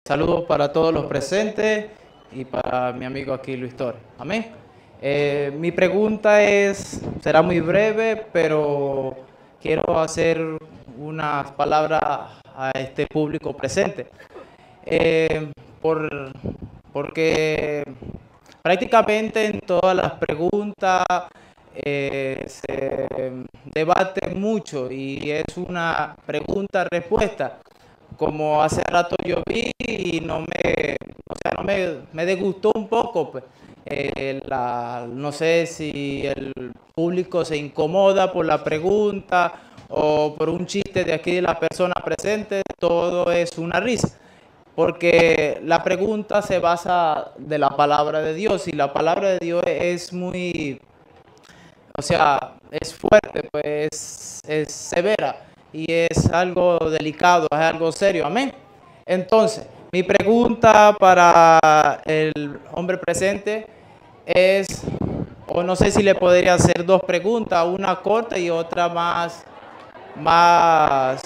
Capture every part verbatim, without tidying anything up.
Saludos para todos los presentes y para mi amigo aquí Luis Torres. Amén. Eh, mi pregunta es, será muy breve, pero quiero hacer unas palabras a este público presente. Eh, por, porque prácticamente en todas las preguntas eh, se debate mucho y es una pregunta-respuesta. Como hace rato yo vi y no me, o sea, no me, me disgustó un poco, pues. Eh, la, no sé si el público se incomoda por la pregunta o por un chiste de aquí de la persona presente, todo es una risa. Porque la pregunta se basa de la palabra de Dios y la palabra de Dios es muy, o sea, es fuerte, pues es severa y es algo delicado, es algo serio, amén. Entonces, mi pregunta para el hombre presente es, o no sé si le podría hacer dos preguntas, una corta y otra más, más,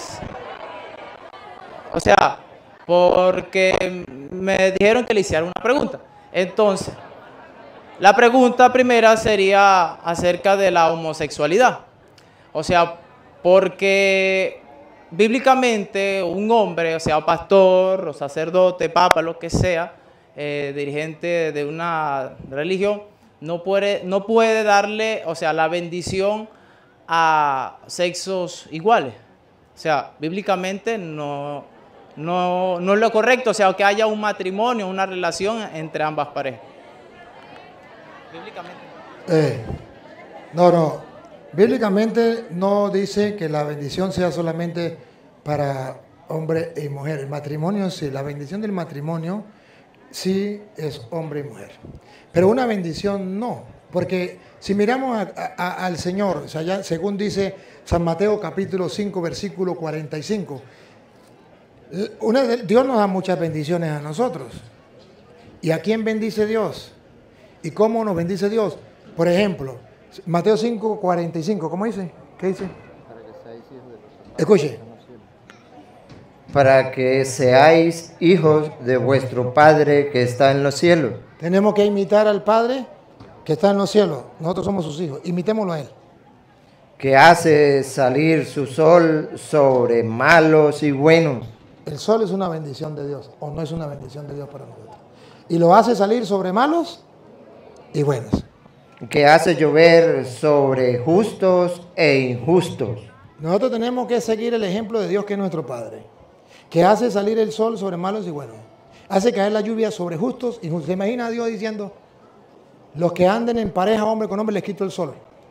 o sea, porque me dijeron que le hiciera una pregunta. Entonces, la pregunta primera sería acerca de la homosexualidad. O sea, porque bíblicamente un hombre, o sea, pastor, o sacerdote, papa, lo que sea, eh, dirigente de una religión, no puede, no puede darle, o sea, la bendición a sexos iguales. O sea, bíblicamente no, no, no es lo correcto, o sea, que haya un matrimonio, una relación entre ambas parejas. Bíblicamente. Eh, no, no. Bíblicamente no dice que la bendición sea solamente para hombre y mujer. El matrimonio sí, la bendición del matrimonio sí es hombre y mujer. Pero una bendición no. Porque si miramos a, a, al Señor, o sea, ya, según dice San Mateo capítulo cinco, versículo cuarenta y cinco, una de, Dios nos da muchas bendiciones a nosotros. ¿Y a quién bendice Dios? ¿Y cómo nos bendice Dios? Por ejemplo, Mateo cinco, cuarenta y cinco, ¿cómo dice? ¿Qué dice? Escuche. Para que seáis hijos de vuestro Padre que está en los cielos. Tenemos que imitar al Padre que está en los cielos. Nosotros somos sus hijos. Imitémoslo a Él. Que hace salir su sol sobre malos y buenos. El sol es una bendición de Dios, o no es una bendición de Dios para nosotros. Y lo hace salir sobre malos y buenos. Que hace llover sobre justos e injustos. Nosotros tenemos que seguir el ejemplo de Dios, que es nuestro Padre, que hace salir el sol sobre malos y buenos, hace caer la lluvia sobre justos y injustos. ¿Se imagina a Dios diciendo, los que anden en pareja, hombre con hombre, les quito el sol?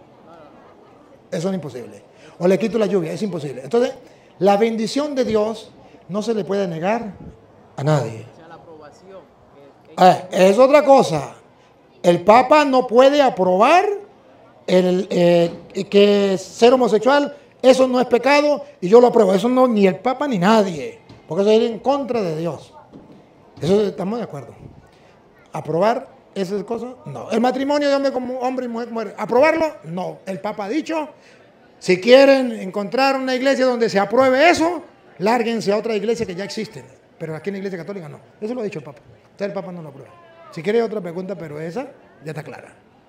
Eso es imposible. O les quito la lluvia, es imposible. Entonces, la bendición de Dios no se le puede negar a nadie. Eh, es otra cosa. El Papa no puede aprobar el, eh, que ser homosexual, eso no es pecado y yo lo apruebo. Eso no, ni el Papa ni nadie, porque eso es ir en contra de Dios. Eso estamos de acuerdo. Aprobar esas cosas, no. El matrimonio de hombre como hombre y mujer, mujer, aprobarlo, no. El Papa ha dicho, si quieren encontrar una iglesia donde se apruebe eso, lárguense a otra iglesia que ya existe. Pero aquí en la iglesia católica no. Eso lo ha dicho el Papa. Entonces el Papa no lo aprueba. Si quiere otra pregunta, pero esa ya está clara.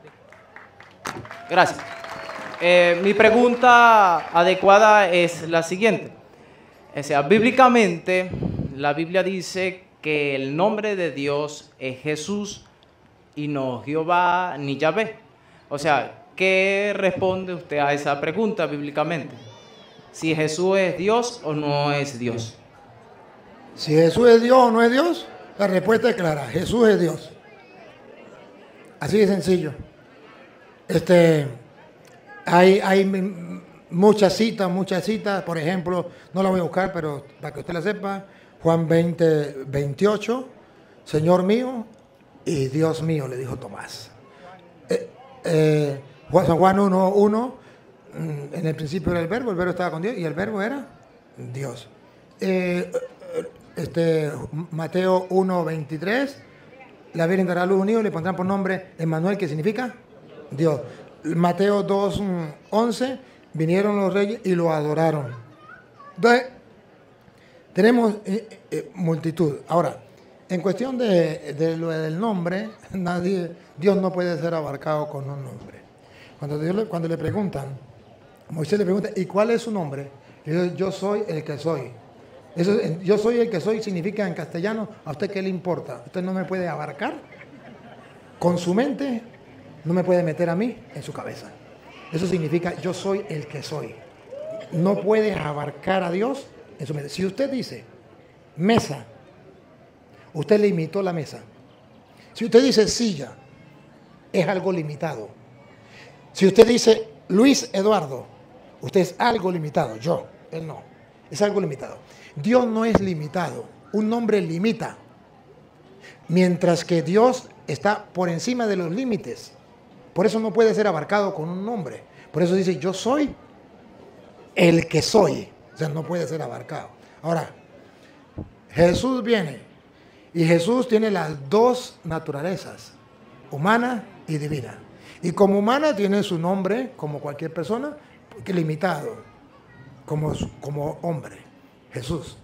Gracias. Eh, mi pregunta adecuada es la siguiente. O sea, bíblicamente, la Biblia dice que el nombre de Dios es Jesús y no Jehová ni Yahvé. O sea, ¿qué responde usted a esa pregunta bíblicamente? Si Jesús es Dios o no es Dios. Si Jesús es Dios o no es Dios, la respuesta es clara. Jesús es Dios. Así de sencillo. Este, hay, hay muchas citas, muchas citas. Por ejemplo, no la voy a buscar, pero para que usted la sepa, Juan veinte, veintiocho, Señor mío y Dios mío, le dijo Tomás. Eh, eh, San Juan uno, uno, en el principio era el verbo, el verbo estaba con Dios y el verbo era Dios. Eh, este, Mateo uno, veintitrés, la Virgen dará a luz un hijo y le pondrán por nombre Emmanuel, que significa Dios. Mateo dos, once, vinieron los reyes y lo adoraron. Entonces, tenemos eh, eh, multitud. Ahora, En cuestión de, de lo del nombre, nadie, Dios no puede ser abarcado con un nombre. Cuando, Dios le, cuando le preguntan, Moisés le pregunta, ¿y cuál es su nombre? Y dice, yo soy el que soy. Eso, yo soy el que soy significa en castellano, ¿a usted qué le importa? Usted no me puede abarcar con su mente, no me puede meter a mí en su cabeza. Eso significa yo soy el que soy. No puede abarcar a Dios en su mente. Si usted dice mesa, usted limitó la mesa. Si usted dice silla, es algo limitado. Si usted dice Luis Eduardo, usted es algo limitado. Yo, él no. Es algo limitado. Dios no es limitado. Un nombre limita. Mientras que Dios está por encima de los límites. Por eso no puede ser abarcado con un nombre. Por eso dice, yo soy el que soy. O sea, no puede ser abarcado. Ahora, Jesús viene. Y Jesús tiene las dos naturalezas, humana y divina. Y como humana tiene su nombre, como cualquier persona, porque limitado, como, como hombre, Jesús.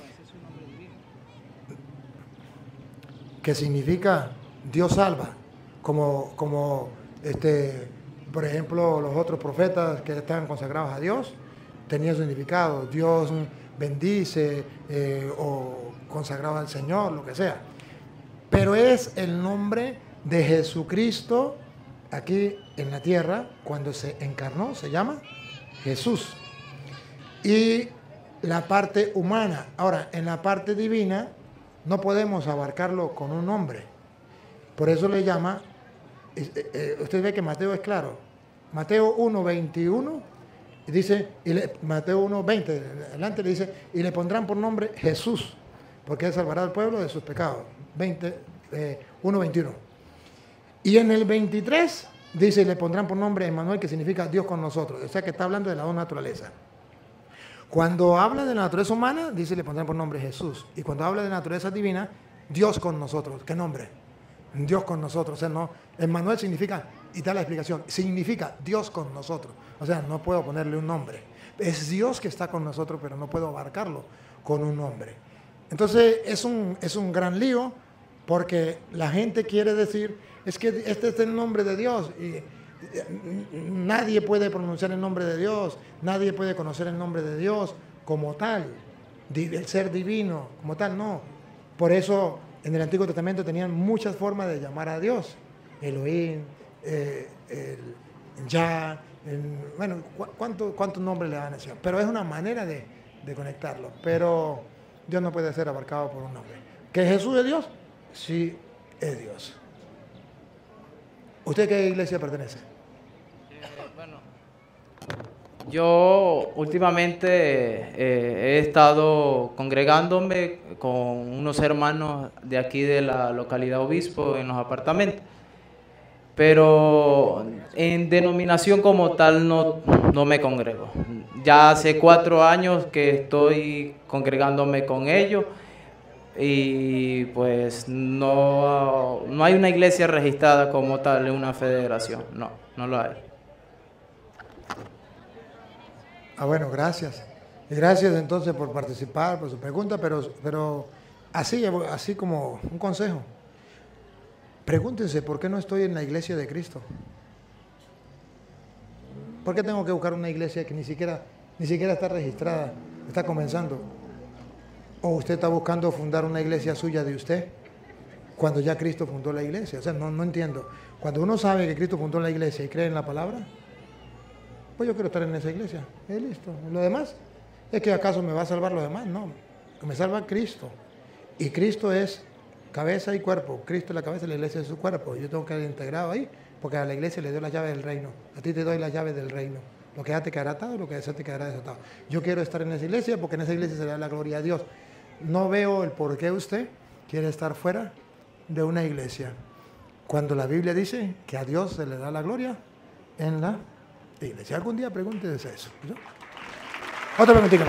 Que significa Dios salva, como, como este, por ejemplo, los otros profetas que estaban consagrados a Dios, tenían significado, Dios bendice eh, o consagrado al Señor, lo que sea. Pero es el nombre de Jesucristo aquí en la tierra, cuando se encarnó, se llama Jesús. Y la parte humana. Ahora, en la parte divina, no podemos abarcarlo con un nombre. Por eso le llama, eh, eh, usted ve que Mateo es claro. Mateo uno, veintiuno, dice, y le, Mateo uno, veinte, adelante le dice, y le pondrán por nombre Jesús, porque él salvará al pueblo de sus pecados. veinte, eh, uno, veintiuno. Y en el veintitrés dice, le pondrán por nombre Emmanuel, que significa Dios con nosotros. O sea que está hablando de la dos naturalezas. Cuando habla de la naturaleza humana, dice, le pondrán por nombre Jesús. Y cuando habla de la naturaleza divina, Dios con nosotros. ¿Qué nombre? Dios con nosotros. O sea, no, Emmanuel significa, y da la explicación, significa Dios con nosotros. O sea, no puedo ponerle un nombre. Es Dios que está con nosotros, pero no puedo abarcarlo con un nombre. Entonces, es un, es un gran lío, porque la gente quiere decir, es que este es el nombre de Dios, y nadie puede pronunciar el nombre de Dios, nadie puede conocer el nombre de Dios como tal, el ser divino como tal, no. Por eso en el Antiguo Testamento tenían muchas formas de llamar a Dios, Elohim, eh, el Yah, el, bueno, ¿cuántos cuánto nombres le dan a Dios? Pero es una manera de, de conectarlo, pero Dios no puede ser abarcado por un nombre. ¿Que Jesús es Dios? Sí, es Dios. ¿Usted qué iglesia pertenece? Bueno, yo últimamente eh, he estado congregándome con unos hermanos de aquí de la localidad Obispo en los apartamentos, pero en denominación como tal no, no me congrego. Ya hace cuatro años que estoy congregándome con ellos y pues no, no hay una iglesia registrada como tal en una federación, no, no lo hay. Ah, bueno, gracias. Y gracias entonces por participar, por su pregunta, pero, pero así, así como un consejo. Pregúntense, ¿por qué no estoy en la iglesia de Cristo? ¿Por qué tengo que buscar una iglesia que ni siquiera, ni siquiera está registrada, está comenzando? ¿O usted está buscando fundar una iglesia suya de usted cuando ya Cristo fundó la iglesia? O sea, no, no entiendo. Cuando uno sabe que Cristo fundó la iglesia y cree en la palabra, pues yo quiero estar en esa iglesia. Es listo. Lo demás, ¿es que acaso me va a salvar lo demás? No, me salva Cristo. Y Cristo es cabeza y cuerpo. Cristo es la cabeza y la iglesia es su cuerpo. Yo tengo que estar integrado ahí, porque a la iglesia le doy las llaves del reino. A ti te doy las llaves del reino. Lo que ya te quedará atado, lo que ya te quedará desatado. Yo quiero estar en esa iglesia porque en esa iglesia se le da la gloria a Dios. No veo el por qué usted quiere estar fuera de una iglesia, cuando la Biblia dice que a Dios se le da la gloria en la iglesia. Algún día pregúntese eso, ¿no? Otra preguntita.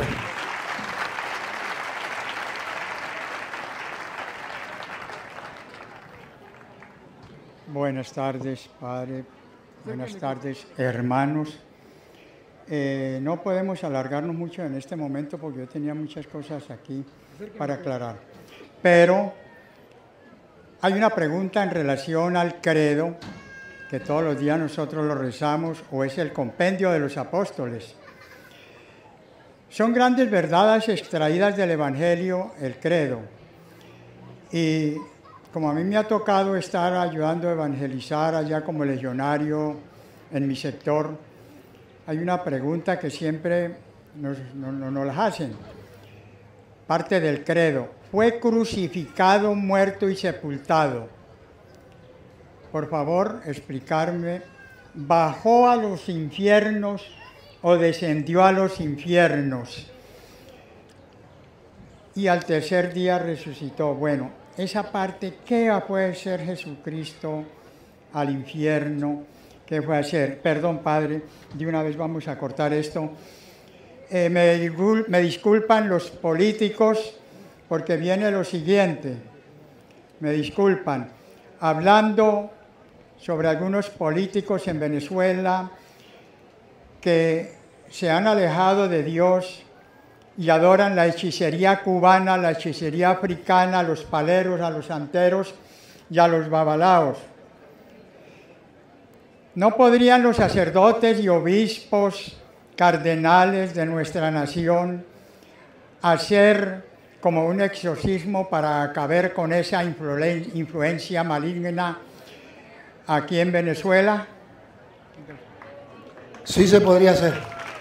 Buenas tardes, padre. Buenas tardes, hermanos. Eh, no podemos alargarnos mucho en este momento porque yo tenía muchas cosas aquí para aclarar. Pero hay una pregunta en relación al credo, que todos los días nosotros lo rezamos, o es el compendio de los apóstoles. Son grandes verdades extraídas del Evangelio, el credo. Y como a mí me ha tocado estar ayudando a evangelizar allá como legionario en mi sector, hay una pregunta que siempre nos, nos, nos las hacen. Parte del credo. Fue crucificado, muerto y sepultado. Por favor, explicarme. ¿Bajó a los infiernos o descendió a los infiernos? Y al tercer día resucitó. Bueno, esa parte, ¿qué fue a hacer Jesucristo al infierno? ¿Qué fue a hacer? Perdón, Padre, de una vez vamos a cortar esto. Eh, me, me disculpan los políticos porque viene lo siguiente. Me disculpan. Hablando sobre algunos políticos en Venezuela que se han alejado de Dios y adoran la hechicería cubana, la hechicería africana, a los paleros, a los santeros y a los babalaos. ¿No podrían los sacerdotes y obispos, cardenales de nuestra nación hacer como un exorcismo para acabar con esa influencia maligna aquí en Venezuela? Sí se podría hacer.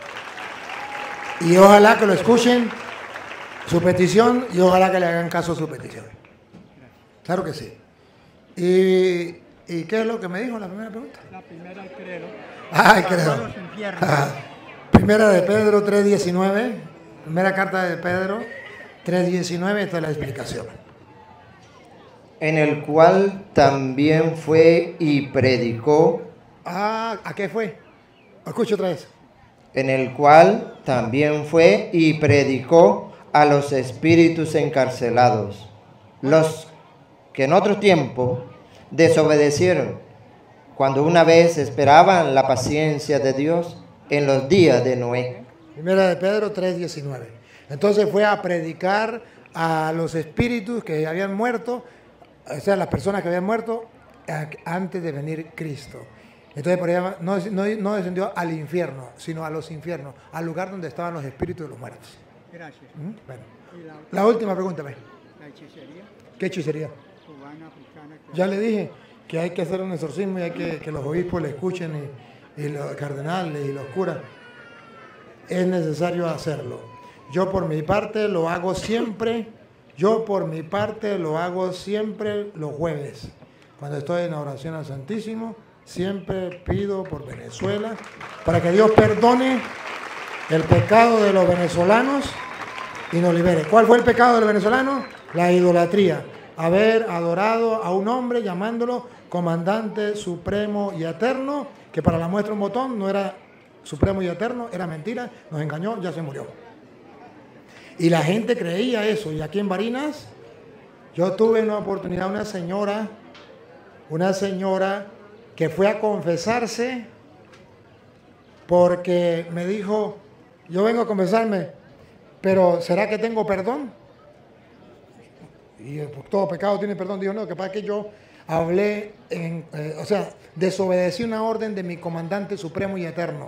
Y ojalá que lo escuchen, su petición, y ojalá que le hagan caso a su petición. Claro que sí. ¿Y, y qué es lo que me dijo la primera pregunta? La primera, el credo. Ah, el credo. Ah, primera de Pedro tres diecinueve, primera carta de Pedro tres diecinueve, esta es la explicación. En el cual también fue y predicó. Ah, ¿a qué fue? Escucho otra vez. En el cual también fue y predicó a los espíritus encarcelados, los que en otro tiempo desobedecieron, cuando una vez esperaban la paciencia de Dios en los días de Noé. Primera de Pedro tres diecinueve. Entonces fue a predicar a los espíritus que habían muerto, o sea, las personas que habían muerto antes de venir Cristo. Entonces por allá no, no, no descendió al infierno, sino a los infiernos, al lugar donde estaban los espíritus de los muertos. Gracias. ¿Mm? Bueno. La, la última pregunta, ¿ve? ¿La hechicería? ¿Qué hechicería? Cubana, africana. Que... Ya le dije que hay que hacer un exorcismo y hay que que los obispos le escuchen y, y los cardenales y los curas. Es necesario hacerlo. Yo por mi parte lo hago siempre, yo por mi parte lo hago siempre los jueves. Cuando estoy en oración al Santísimo, siempre pido por Venezuela, para que Dios perdone el pecado de los venezolanos y nos libere. ¿Cuál fue el pecado de los venezolanos? La idolatría. Haber adorado a un hombre llamándolo comandante supremo y eterno, que para la muestra un botón no era supremo y eterno, era mentira, nos engañó, ya se murió. Y la gente creía eso. Y aquí en Barinas, yo tuve una oportunidad, una señora, una señora que fue a confesarse porque me dijo, yo vengo a confesarme, pero ¿será que tengo perdón? Y todo pecado tiene perdón. Dijo, no, que pasa que yo hablé, en, eh, o sea, desobedecí una orden de mi comandante supremo y eterno.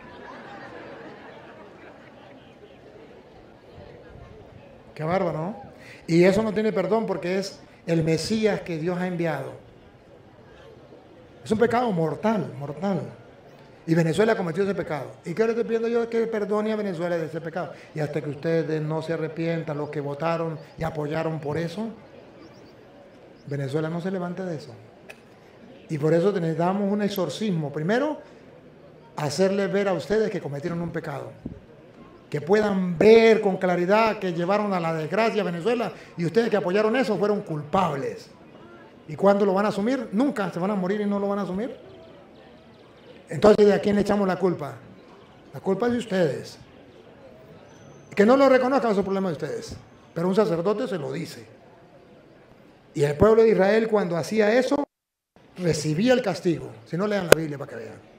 Qué bárbaro, ¿no? Y eso no tiene perdón porque es el Mesías que Dios ha enviado. Es un pecado mortal, mortal. Y Venezuela cometió ese pecado. ¿Y qué le estoy pidiendo yo? Que perdone a Venezuela de ese pecado. Y hasta que ustedes no se arrepientan, los que votaron y apoyaron por eso, Venezuela no se levanta de eso. Y por eso necesitamos un exorcismo. Primero, hacerles ver a ustedes que cometieron un pecado. Que puedan ver con claridad que llevaron a la desgracia a Venezuela y ustedes que apoyaron eso fueron culpables. ¿Y cuándo lo van a asumir? Nunca, se van a morir y no lo van a asumir. Entonces, ¿de a quién le echamos la culpa? La culpa es de ustedes. Que no lo reconozcan es un problema de ustedes, pero un sacerdote se lo dice. Y el pueblo de Israel cuando hacía eso, recibía el castigo. Si no, lean la Biblia para que vean.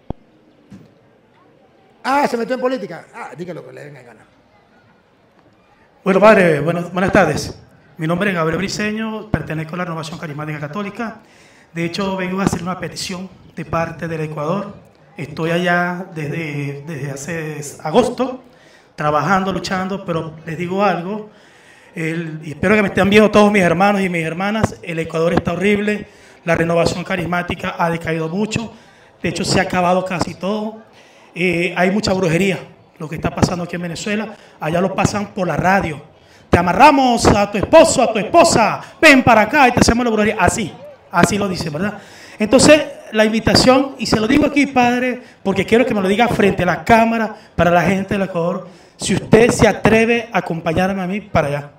Ah, se metió en política. Ah, dígalo que le den en gana. Bueno, padre, buenas, buenas tardes. Mi nombre es Gabriel Briceño, pertenezco a la Renovación Carismática Católica. De hecho, vengo a hacer una petición de parte del Ecuador. Estoy allá desde, desde hace agosto, trabajando, luchando, pero les digo algo, el, y espero que me estén viendo todos mis hermanos y mis hermanas, el Ecuador está horrible, la Renovación Carismática ha decaído mucho, de hecho se ha acabado casi todo, eh, hay mucha brujería, lo que está pasando aquí en Venezuela, allá lo pasan por la radio. Te amarramos a tu esposo, a tu esposa, ven para acá y te hacemos la brujería. Así, así lo dice, ¿verdad? Entonces, la invitación, y se lo digo aquí, padre, porque quiero que me lo diga frente a la cámara para la gente del Ecuador, si usted se atreve a acompañarme a mí para allá.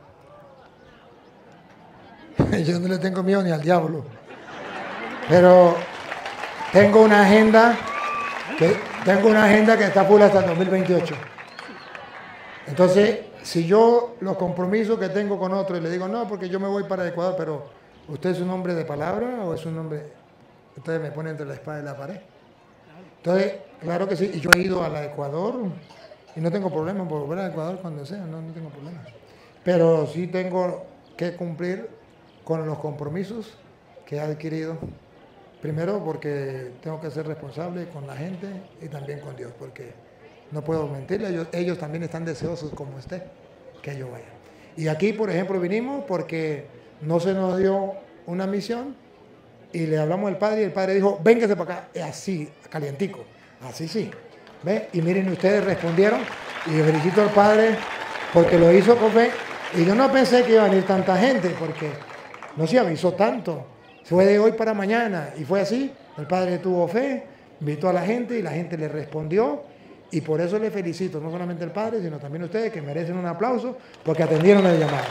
Yo no le tengo miedo ni al diablo. Pero tengo una agenda que, tengo una agenda que está full hasta el dos mil veintiocho. Entonces, si yo los compromisos que tengo con otros y le digo, no, porque yo me voy para Ecuador, pero ¿usted es un hombre de palabra o es un hombre? Ustedes me ponen entre la espada y la pared. Entonces, claro que sí, y yo he ido a la Ecuador y no tengo problema por volver a Ecuador cuando sea, no, no tengo problema. Pero sí tengo que cumplir con los compromisos que he adquirido. Primero porque tengo que ser responsable con la gente y también con Dios, porque no puedo mentirle, ellos, ellos también están deseosos como usted, que yo vaya. Y aquí, por ejemplo, vinimos porque no se nos dio una misión y le hablamos al padre y el padre dijo, véngase para acá, así, calientico, así sí. ¿Ve? Y miren, ustedes respondieron y felicito al padre porque lo hizo con fe. Y yo no pensé que iba a venir tanta gente porque no se avisó tanto. Fue de hoy para mañana y fue así. El padre tuvo fe, invitó a la gente y la gente le respondió. Y por eso le felicito, no solamente al padre, sino también a ustedes, que merecen un aplauso, porque atendieron el llamado.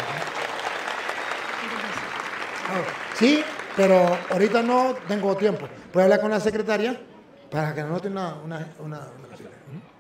Sí, pero ahorita no tengo tiempo. Voy a hablar con la secretaria para que nos note una... una, una, una